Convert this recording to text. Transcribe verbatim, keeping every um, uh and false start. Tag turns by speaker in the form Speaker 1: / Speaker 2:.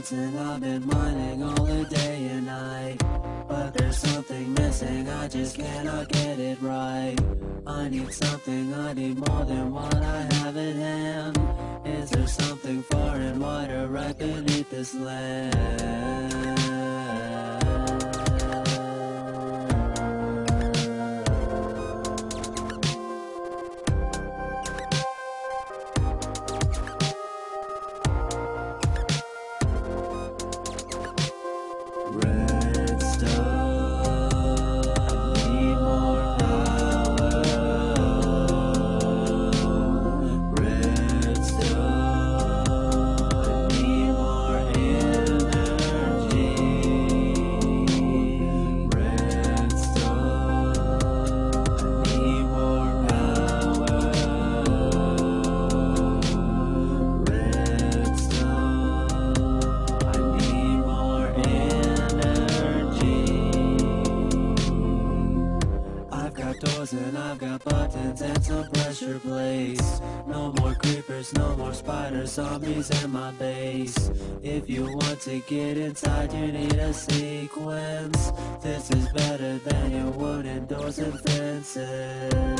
Speaker 1: dancing, I've been whining all the day and night. But there's something missing, I just cannot get it right. I need something, I need more than what I have at hand. Is there something far and wider right beneath this land? And I've got buttons and some pressure plates. No more creepers, no more spiders, zombies in my base. If you want to get inside, you need a sequence. This is better than your wooden doors and fences.